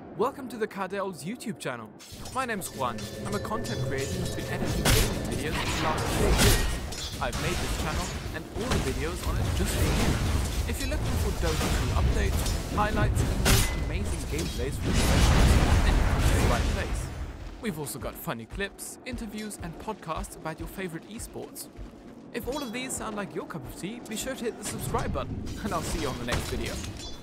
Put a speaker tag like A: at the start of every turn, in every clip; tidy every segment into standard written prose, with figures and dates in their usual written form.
A: Welcome to the Cardell's YouTube channel. My name's Juan. I'm a content creator who's been editing gaming videos for the last 4 years. I've made this channel and all the videos on it just for you. If you're looking for Dota 2 updates, highlights and most amazing gameplays from professionals, then you come to the right place. We've also got funny clips, interviews and podcasts about your favorite esports. If all of these sound like your cup of tea, be sure to hit the subscribe button and I'll see you on the next video.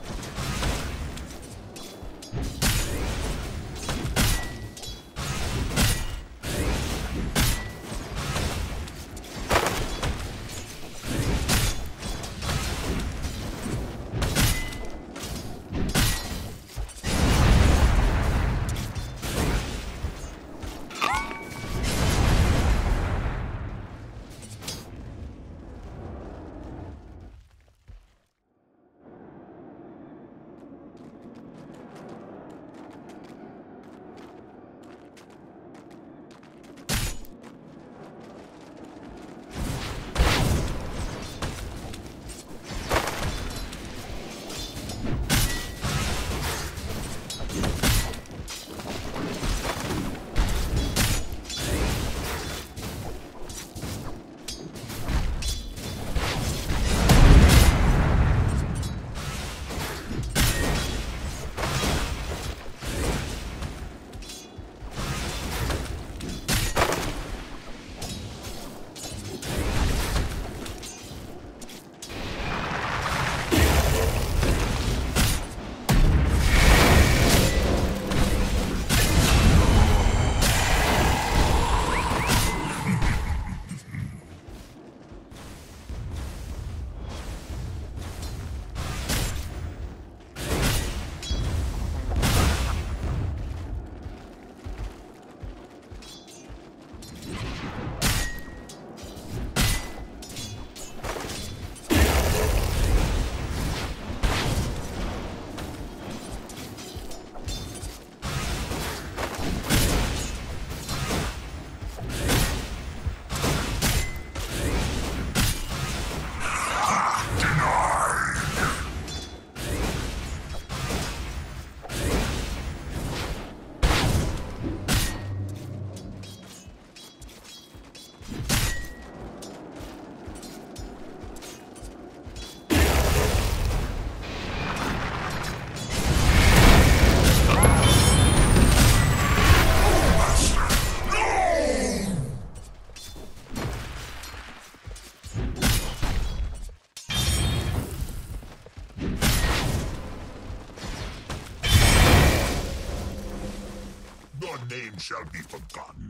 B: Your name shall be forgotten.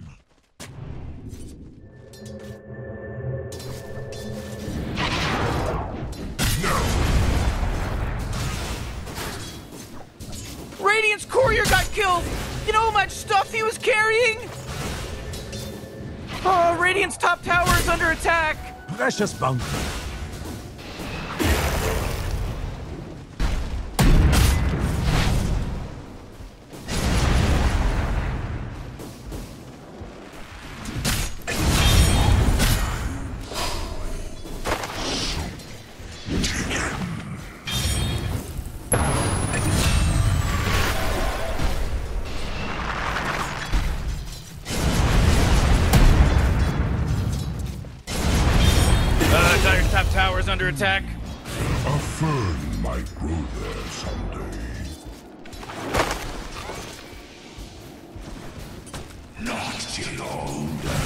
B: No!
C: Radiant's courier got killed! You know how much stuff he was carrying? Oh, Radiant's top tower is under attack!
D: Precious bounty.
C: Dire's top tower is under attack.
B: A fern might grow there someday. Not till older.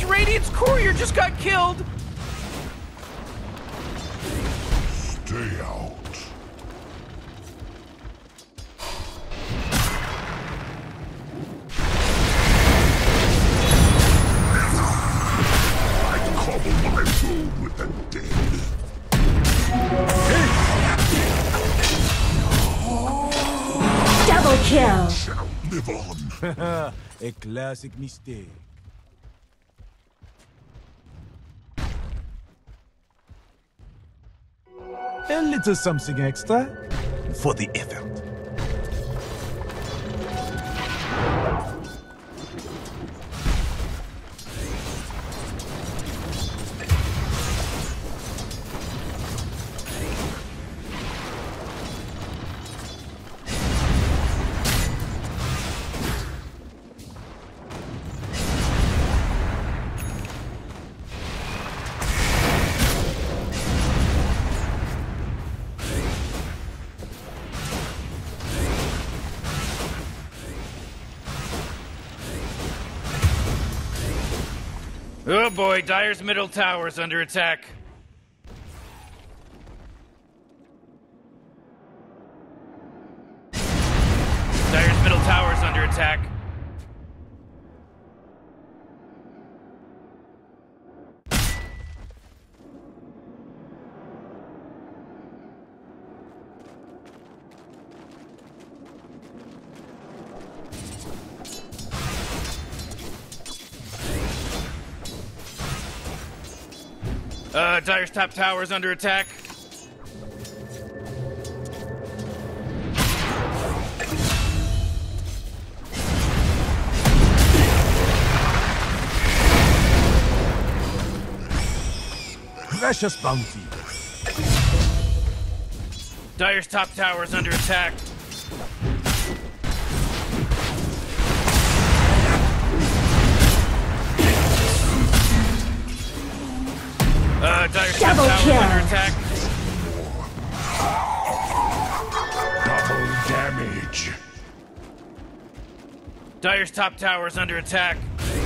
C: Guys, Radiant's courier just got killed!
B: Stay out. I cobble my road with the dead.
D: Double kill.
B: Shall live on.
E: A classic mistake. A little something extra for the effort.
F: Oh boy, Dire's middle tower is under attack. Dire's middle tower is under attack. Dire's top tower is under attack.
E: Precious bounty.
F: Dire's top tower is under attack. Dire's top
D: Double
F: tower is
D: kill.
F: under attack.
B: Double damage.
F: Dire's top tower is under attack.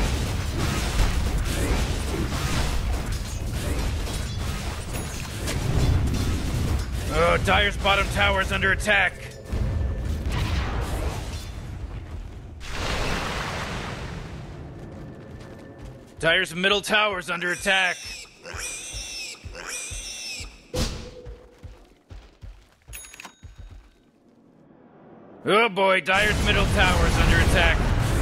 F: Dire's bottom tower is under attack. Dire's middle tower is under attack. Oh boy, Dire's middle tower is under attack.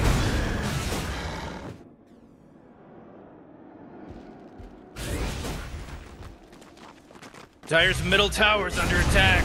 F: Dire's middle tower is under attack.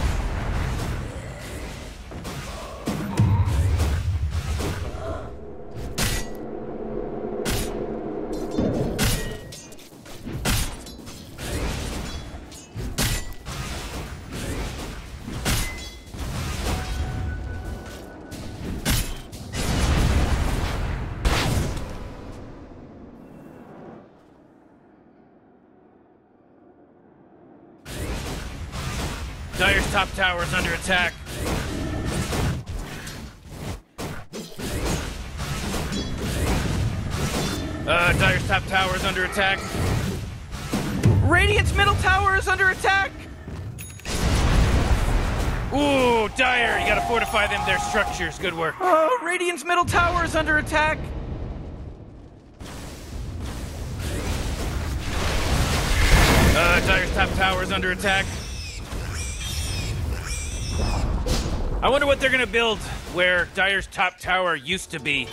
F: Dire's top tower is under attack. Dire's top tower is under attack.
C: Radiant's middle tower is under attack!
F: Ooh, Dire, you gotta fortify them, their structures. Good work.
C: Radiant's middle tower is under attack!
F: Dire's top tower is under attack. I wonder what they're gonna build where Dire's top tower used to be.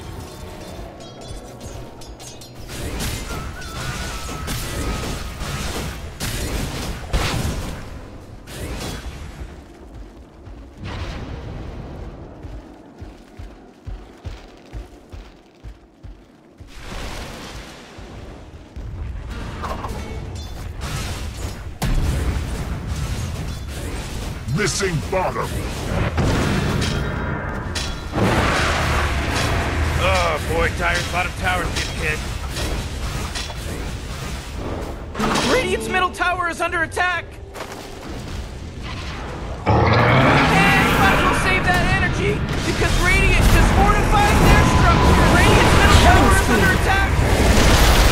B: Missing bottom.
F: Oh boy, Dire's bottom tower's getting hit.
C: Radiant's middle tower is under attack! And you might as well save that energy, because Radiant just fortified their structure! Radiant's middle tower is under attack!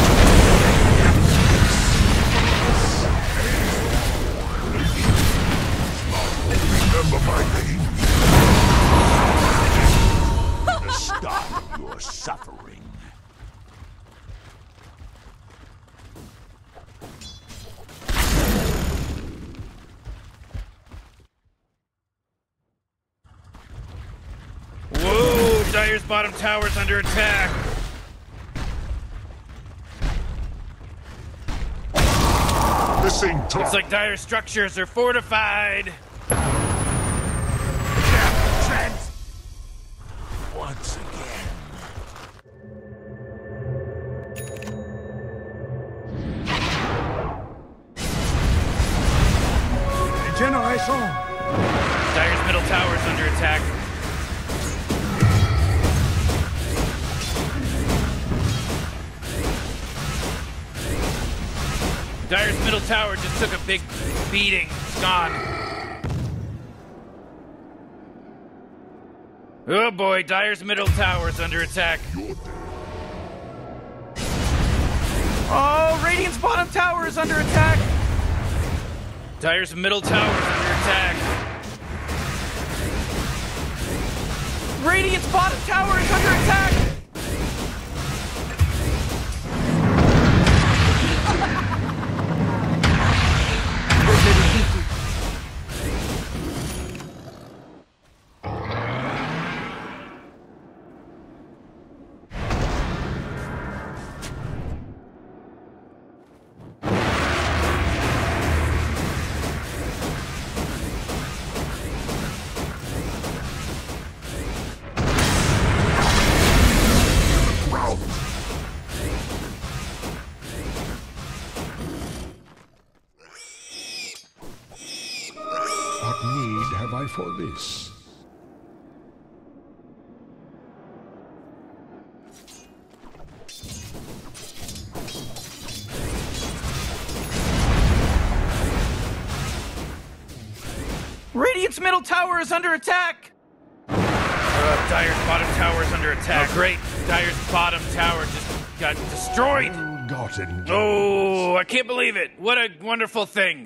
F: Dire's bottom tower's under attack.
B: Missing top.
F: Looks like Dire's structures are fortified.
B: Once again.
E: Generation.
F: Dire's middle tower's under attack. Dire's middle tower just took a big beating. It's gone. Oh boy, Dire's middle tower's under attack.
C: Oh, Radiant's bottom tower is under attack.
F: Dire's middle tower's under attack.
C: Radiant's bottom tower is under attack.
B: What need have I for this?
C: Radiant's middle tower is under attack.
F: Dire's bottom tower is under attack. Oh, great. Dire's bottom tower just got destroyed.
B: Ill-gotten gains.
F: Oh, I can't believe it. What a wonderful thing.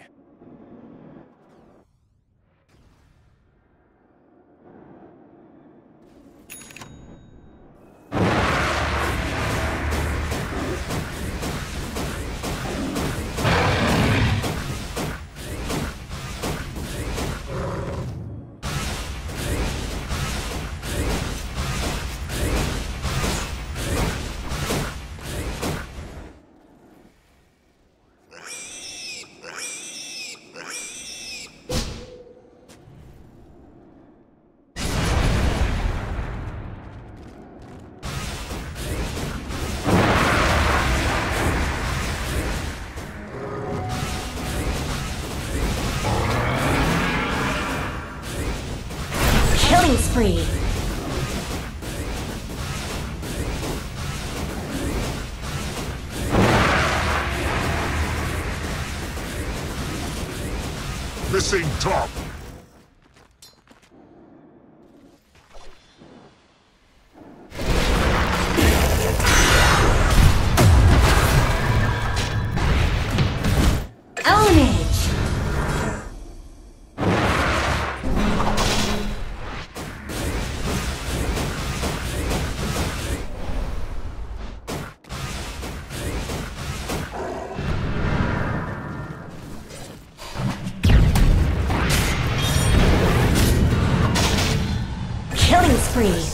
D: Killing spree.
B: Missing top.
D: Ownage. Killing spree.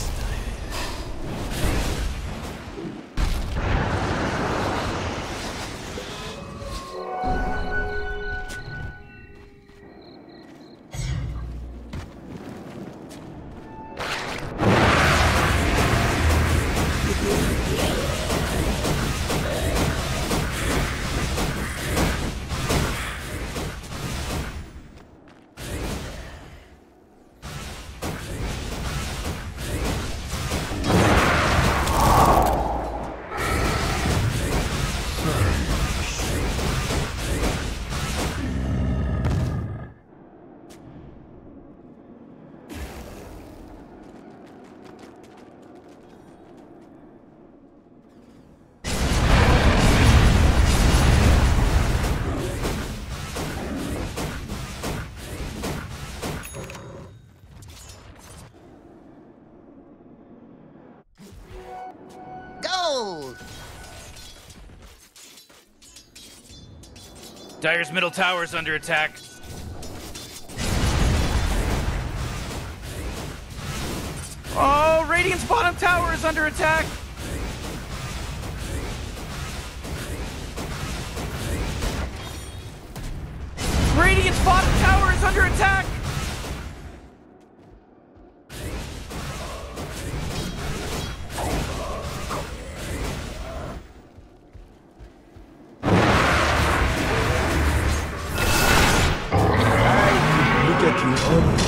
F: Dire's middle tower's under attack.
C: Oh, Radiant's bottom tower is under attack! Radiant's bottom tower is under attack!
E: Look at you. Oh.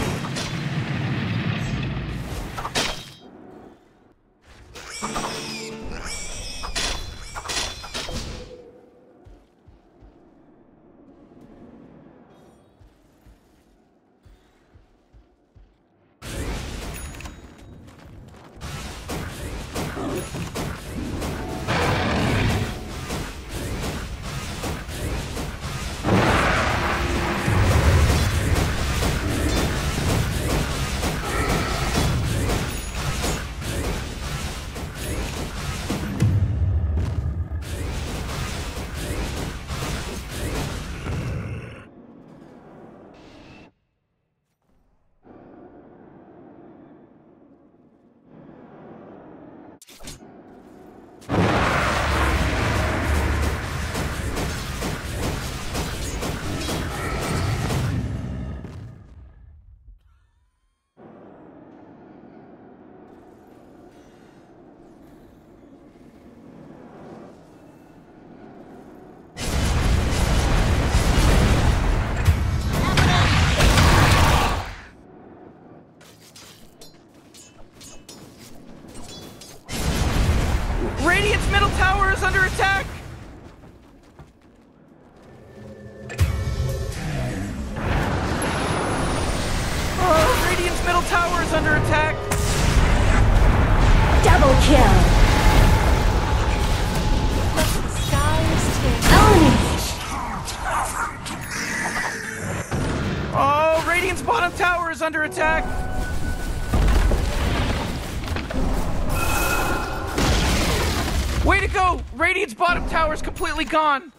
C: Radiant's middle tower is under attack! Oh, Radiant's middle tower is under attack!
D: Double kill. Own
C: Oh, Radiant's bottom tower is under attack! Way to go! Radiant's bottom tower is completely gone!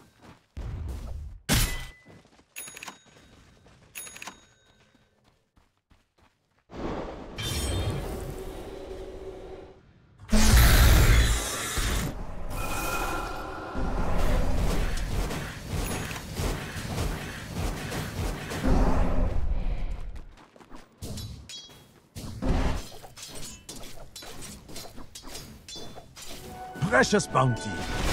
E: Precious bounty.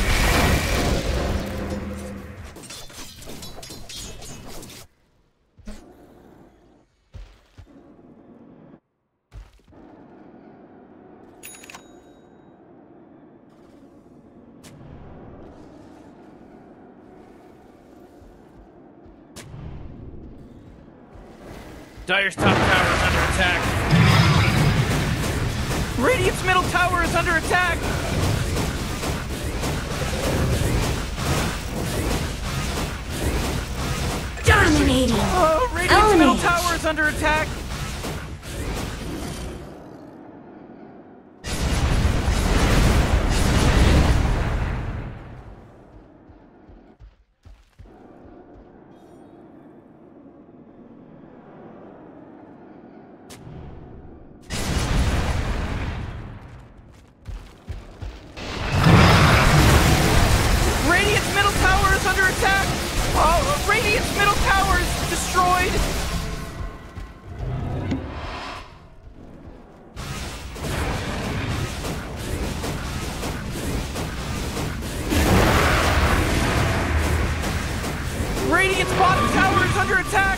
F: Dire's top tower is under attack.
C: Radiant's middle tower is under attack!
D: dominating.
C: Oh, Radiant's middle tower is under attack! Radiant's middle tower is under attack! Oh, Radiant's middle tower is destroyed! Radiant's bottom tower is under attack!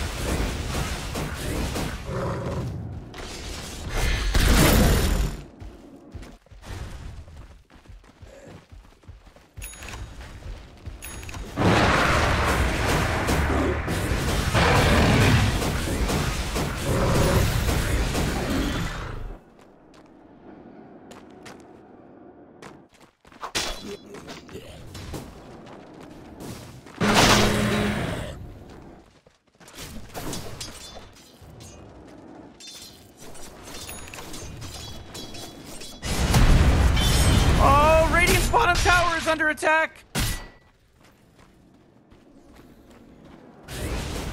C: Oh, Radiant's bottom tower is under attack!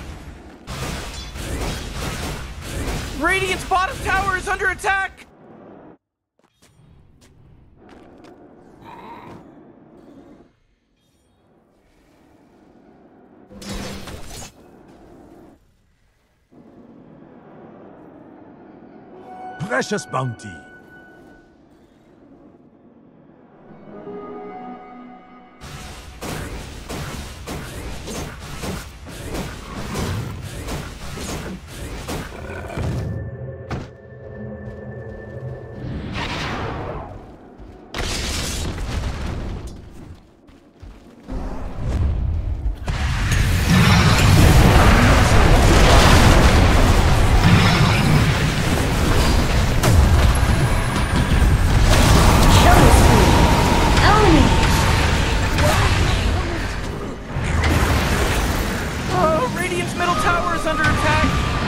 C: Radiant's bottom tower is under attack!
E: precious bounty.
C: Radiant's middle tower is under attack.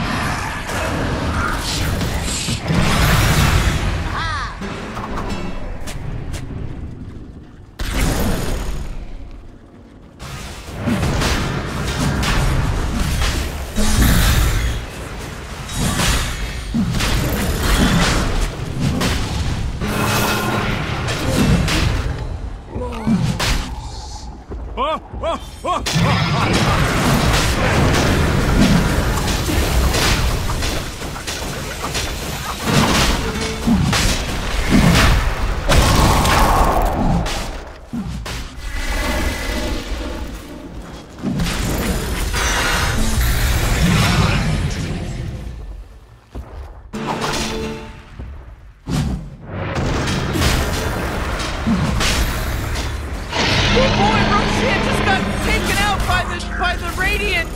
C: By the Radiant!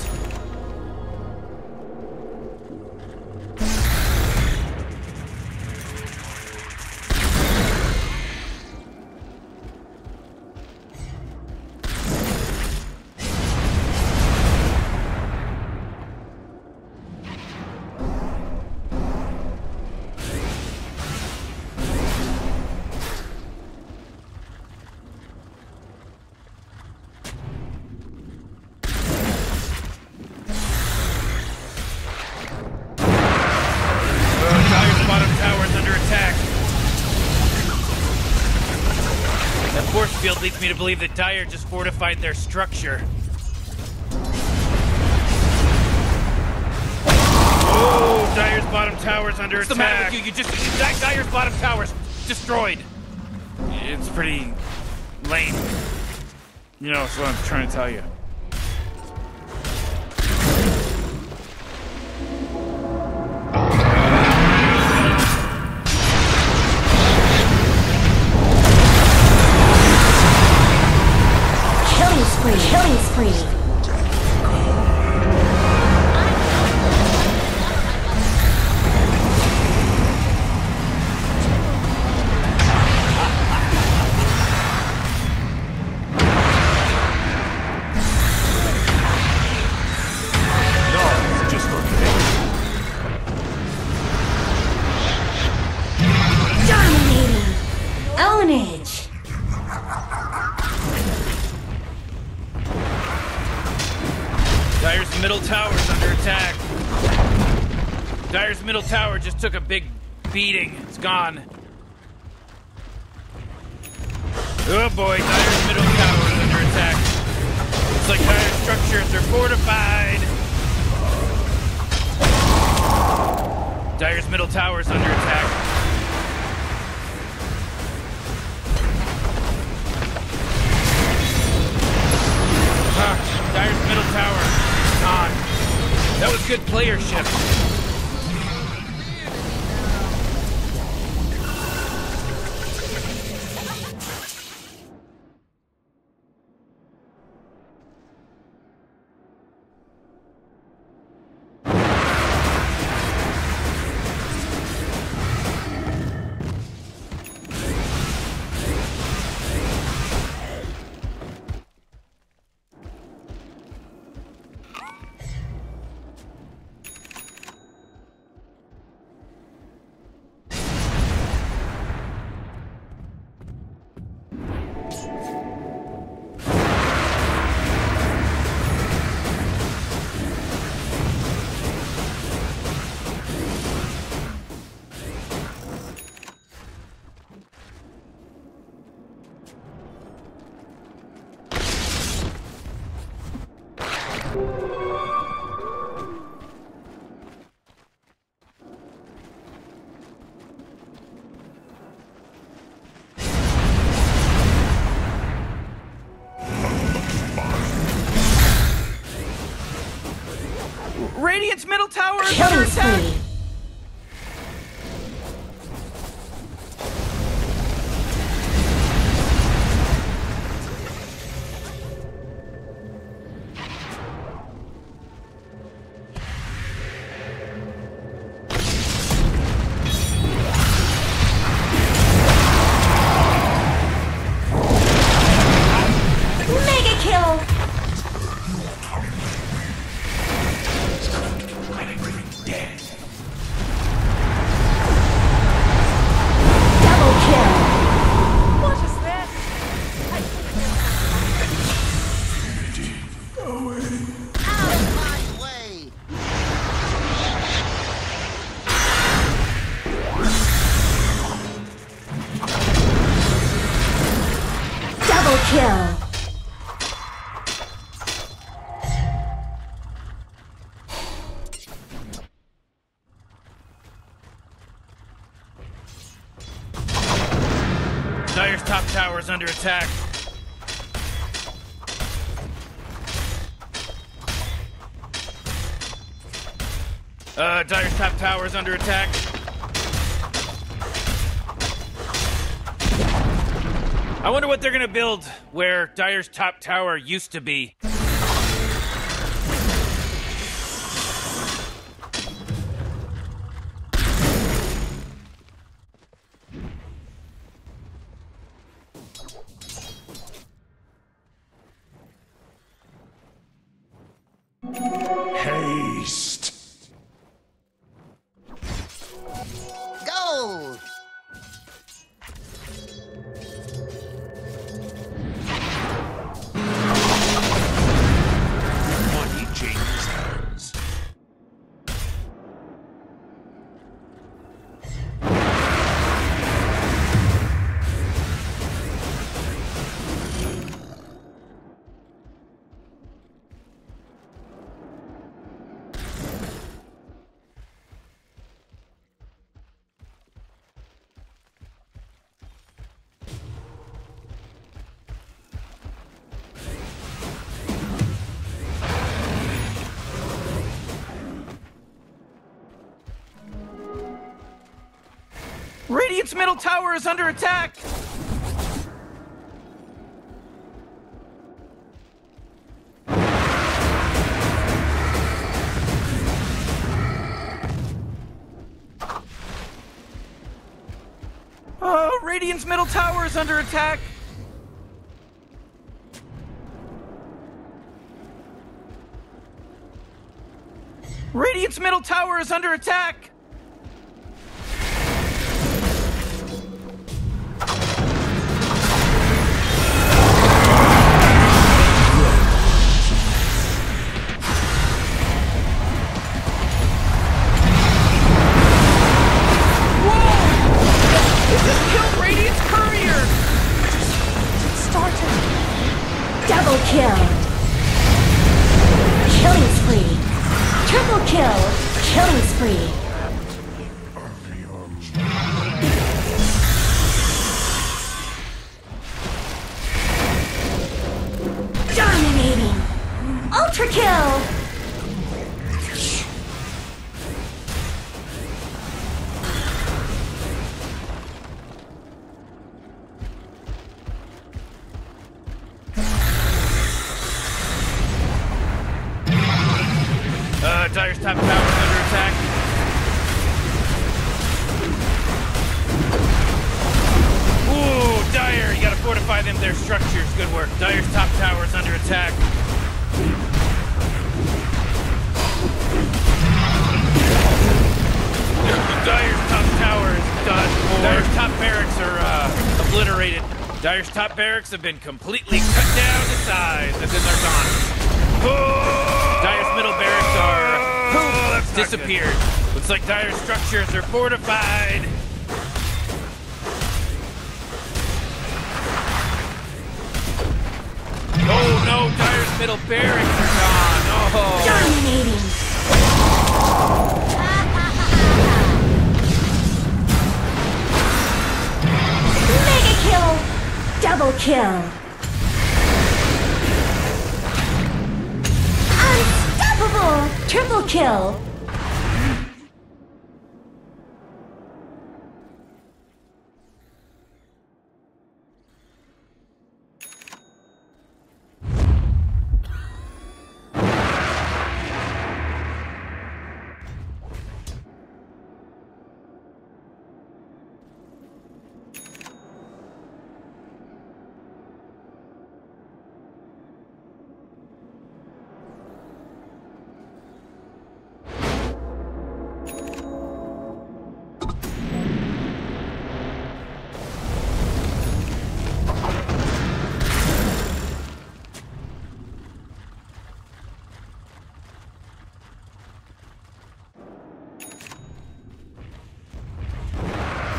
C: Force field leads me to believe that Dire just fortified their structure. Oh, Dire's bottom tower's under attack. What's the matter with you? Dire's bottom tower's destroyed. It's pretty lame. You know, that's what I'm trying to tell you.
D: Killing spree. Dominating. Ownage.
F: Dire's middle tower's under attack. Dire's middle tower just took a big beating. It's gone. Oh boy, Dire's middle tower is under attack. Looks like Dire's structures are fortified. Dire's middle tower is under attack. Dire's middle tower is gone. That was good playership.
A: Towers under
D: Killing
A: attack!
D: spree. Mega kill. Double kill.
G: What is this?
D: Double kill.
F: Dire's top tower is under attack. Dire's top tower is under attack. I wonder what they're gonna build where Dire's top tower used to be.
B: Haste.
H: Gold!
B: Money changes hands.
F: Radiant's middle tower is under attack! Radiant's middle tower is under attack! Radiant's middle tower is under attack!
D: Double kill. Killing spree. Triple kill. Killing spree. Dominating. Ultra kill.
F: Dire's top tower is under attack. Ooh, Dire, you gotta fortify them, their structures. Good work. Dire's top tower is under attack. Dire's top tower is done. Dire's top barracks are obliterated. Dire's top barracks have been completely cut down to size, as in they're gone. Dire's middle barracks are disappeared. Looks like Dire's structures are fortified. Oh no, Dire's middle barracks are gone. Oh.
D: Dominating. Mega kill. Double kill. Unstoppable. Triple kill.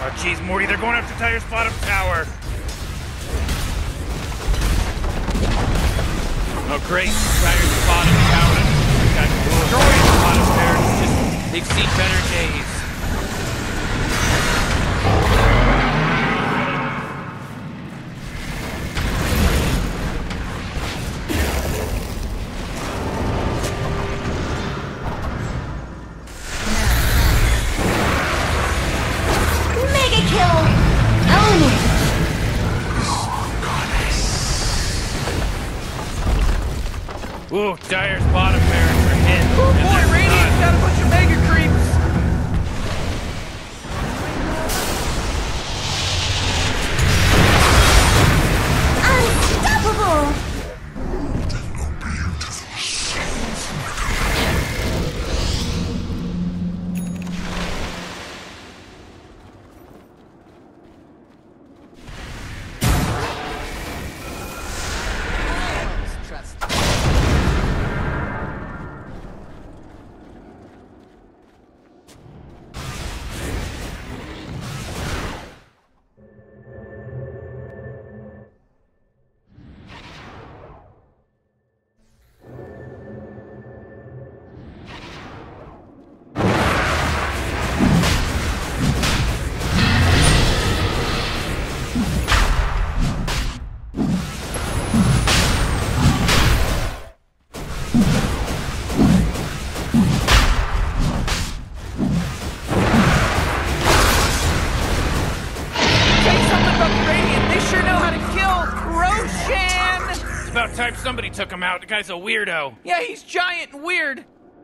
C: Oh, jeez, Morty, they're going after Dire's bottom tower. Oh, great. Dire's bottom tower got destroyed. The bottom tower. They've seen better days.
D: Mega kill! Own it!
C: Ooh, Dire's bottom barracks are hit.
F: Oh boy, Radiant's got a bunch of mega creeps.
D: Unstoppable!
C: It's about time somebody took him out. The guy's a weirdo.
F: Yeah, he's giant and weird.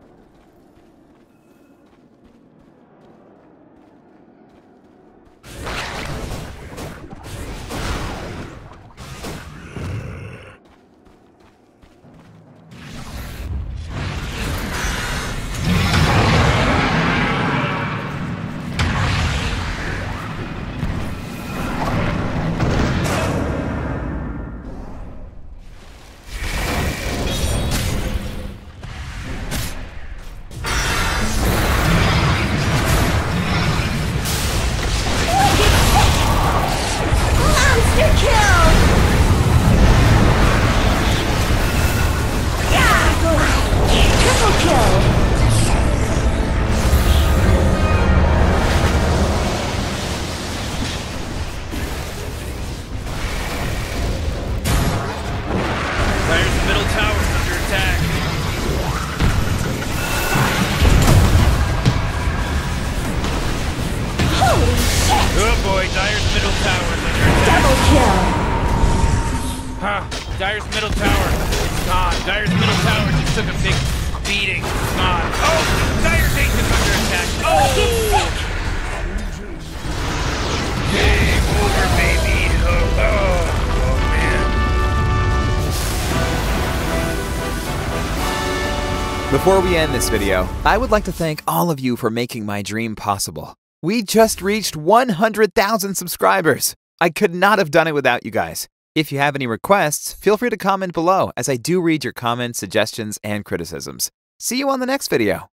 C: Dire's middle tower, it's gone. Dire's middle tower just took a big beating. It's gone. Oh, Dire's Ace is under attack. Oh! Game over, baby. Oh, man.
H: Before we end this video, I would like to thank all of you for making my dream possible. We just reached 100,000 subscribers. I could not have done it without you guys. If you have any requests, feel free to comment below, as I do read your comments, suggestions, and criticisms. See you on the next video.